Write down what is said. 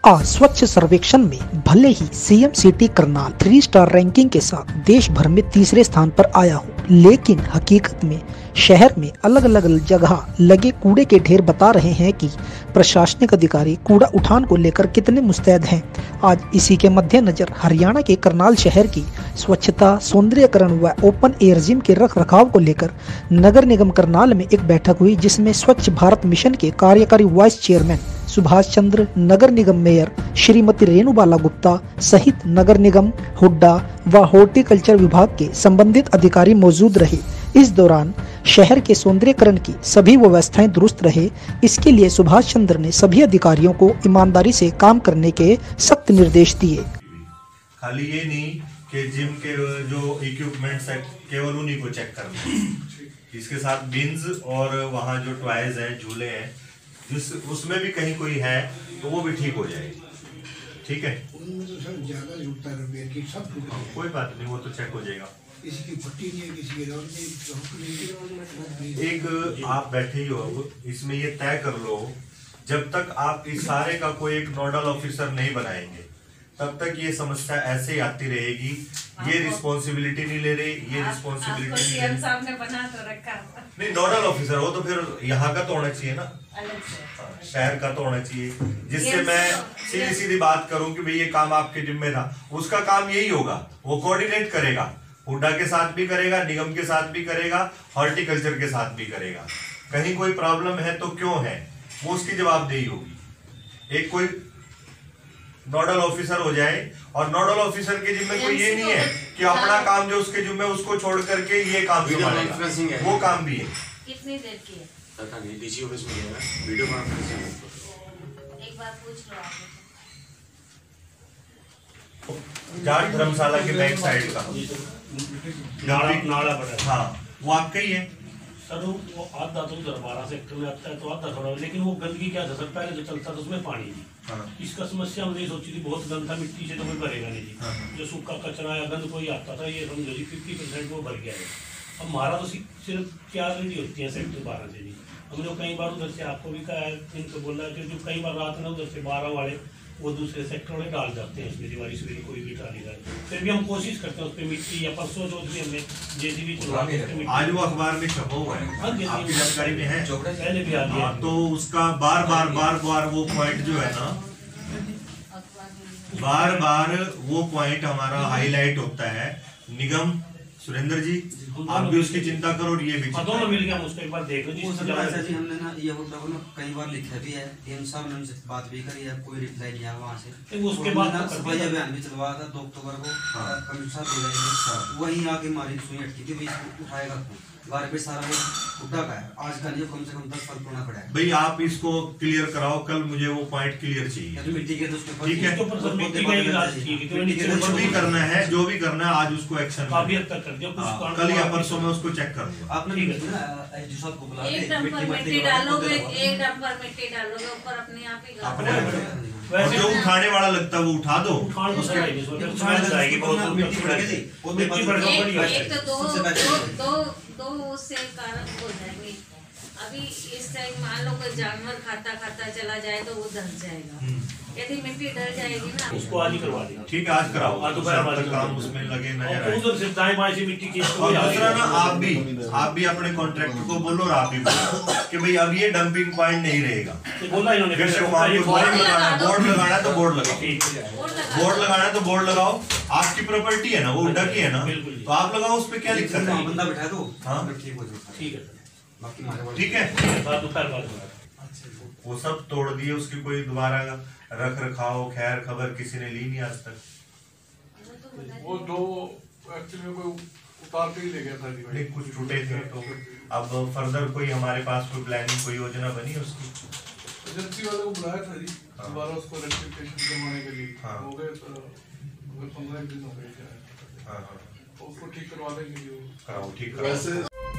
आज स्वच्छ सर्वेक्षण में भले ही CM city Karnal 3 star ranking के साथ देश भर में तीसरे स्थान पर आया हो, लेकिन हकीकत में शहर में अलग अलग जगह लगे कूड़े के ढेर बता रहे हैं कि प्रशासनिक अधिकारी कूड़ा उठान को लेकर कितने मुस्तैद हैं। आज इसी के मद्देनजर हरियाणा के करनाल शहर की स्वच्छता, सौंदर्यकरण व ओपन एयर जिम के रखरखाव को लेकर नगर निगम करनाल में एक बैठक हुई, जिसमें स्वच्छ भारत मिशन के कार्यकारी वाइस चेयरमैन सुभाष चंद्र, नगर निगम मेयर श्रीमती रेणुबाला गुप्ता सहित नगर निगम, हुड्डा व हॉर्टिकल्चर विभाग के संबंधित अधिकारी मौजूद रहे। इस दौरान शहर के सौंदर्यकरण की सभी व्यवस्थाएं दुरुस्त रहे। इसके लिए सुभाष चंद्र ने सभी अधिकारियों को ईमानदारी से काम करने के सख्त निर्देश दिए। खाली ये नहीं कि जिम के जो इक्विपमेंट्स है केवल उन्हीं को चेक करना, इसके साथ बिन्स और वहाँ जो टॉयज हैं, झूले हैं, जिस उसमें भी कहीं कोई है तो वो भी ठीक हो जाएगी। ठीक है, कोई बात नहीं, वो तो चेक हो जाएगा। किसी की पट्टी नहीं है, किसी की नहीं। एक आप बैठे ही हो, अब इसमें ये तय कर लो, जब तक आप इस सारे का कोई एक नोडल ऑफिसर नहीं बनाएंगे तब तक ये समस्या ऐसे ही आती रहेगी। ये रिस्पॉन्सिबिलिटी नहीं ले रही, ये रिस्पॉन्सिबिलिटी सीएम साहब ने बना तो रखा नहीं। नोडल ऑफिसर हो तो फिर यहाँ का तो होना चाहिए ना, शहर का तो होना चाहिए, जिससे मैं सीधी सीधी बात करूं कि भाई ये काम आपके जिम्मे था। उसका काम यही होगा, वो कोऑर्डिनेट करेगा, हुड्डा के साथ भी करेगा, निगम के साथ भी करेगा, हॉर्टिकल्चर के साथ भी करेगा। कहीं कोई प्रॉब्लम है तो क्यों है, वो उसकी जवाबदेही होगी। एक कोई नोडल ऑफिसर हो जाए, और नोडल ऑफिसर के जिम्मे कोई ये नहीं है कि अपना काम जो उसके जिम्मे उसको छोड़ करके ये काम संभालेगा, वो काम भी है। कितनी देर की है? डीसी ऑफिस में गया ना, वीडियो कॉन्फ्रेंसिंग। एक बार पूछ लो आप। जाट धर्मशाला के बैक साइड का नाला पड़ा। हाँ, वो आपका ही है सर। वो आधा तो उधर 12 सेक्टर में आता है तो आधा थोड़ा, लेकिन वो गंदगी क्या था सर, पहले जो चलता था उसमें पानी नहीं। हाँ। इसका समस्या हमने सोची थी, बहुत गंद था, मिट्टी से तो कोई भरेगा नहीं जी। हाँ। जो सूखा कचरा या गंद कोई आता था, ये समझो जी 50% वो भर गया है। अब हमारा तो सिर्फ 4 रेडी होती है सेक्टर 12 से जी। हमने कई बार उधर से आपको भी कहा है, इनको बोला है कि जो कई बार रात में उधर से 12 वाले वो दूसरे सेक्टर में डाल जाते हैं, इसमें दीवारी से कोई भी डाली जाए। फिर भी हम कोशिश करते हैं उस पर मिट्टी, या परसों जो भी हमने जेसीबी चलवा के आज वो अखबार में छपा हुआ है, आपकी जानकारी में है, पहले भी आ गया। तो उसका बार बार वो पॉइंट जो है ना, बार वो पॉइंट हमारा हाईलाइट होता है। निगम सुरेंद्र जी, आप भी उसकी चिंता करो और ये भी दोनों मिल के हम उसको एक बार देख लो जी। हमने ना ये हुड्डा को ना कई बार लिखा भी है, इन साहब ने उनसे बात भी करी है, कोई रिप्लाई नहीं आया वहाँ से। उसके बाद सफाई अभियान भी चलवाया था 2 अक्टूबर को, कमिश्नर साहब वहीं आके हमारी सुई अटकी थी, भाई उठाएगा कौन, बार पे सारा वो हुड्डा का है। आज का नहीं, कम से कम 10 साल पुराना पड़ा है। भाई आप इसको क्लियर कराओ, कल मुझे वो पॉइंट क्लियर चाहिए। मिट्टी के ठीक है, जो भी करना है, जो भी करना है आज उसको एक्शन कल या परसों में उसको चेक कर दूंगा। आपने एक डंपर मिट्टी डालोगे, एक डंपर मिट्टी डालोगे ऊपर अपने आप ही और जो उठाने वाला लगता है वो उठा दो। एक तो दो उससे कारण हो जाएंगे। अभी इस टाइम मान लो कोई जानवर खाता चला जाए तो वो डर जाएगा। यदि मिट्टी डर जाएगी ना, उसको आज ही करवा देना। ठीक है, आज कराओ, काम उसमें लगे नजर आए। उधर से दाएं बाएं से मिट्टी की। और दूसरा ना, आप भी अपने कॉन्ट्रैक्टर को बोलो और आप भी बोलो कि भाई अब ये डंपिंग पॉइंट नहीं रहेगा। बोला इन्होंने, फिर से बोर्ड लगाना है तो बोर्ड लगाओ, बोर्ड लगाना है तो बोर्ड लगाओ। आपकी प्रॉपर्टी है ना, वो हुड्डा की है ना, तो आप लगाओ, उस पर क्या दिक्कत है। बंदा बिठा दो, हाँ ठीक है, ठीक है। वो सब तोड़ दिए, उसकी कोई दोबारा रख रखाव खैर खबर किसी ने ली नहीं आज तक। वो 2 एक्चुअली में कोई उतार के ही ले गया था जी, कुछ टूटे थे। तो अब फर्दर कोई हमारे पास कोई प्लानिंग, कोई योजना बनी है उसकी? एजेंसी वाले को बुलाया था जी, दोबारा उसको रेक्टिफिकेशन करवाने के लिए। हो गए 15 दिन हो गए, उसको ठीक करवा देंगे। कराओ, ठीक कराओ।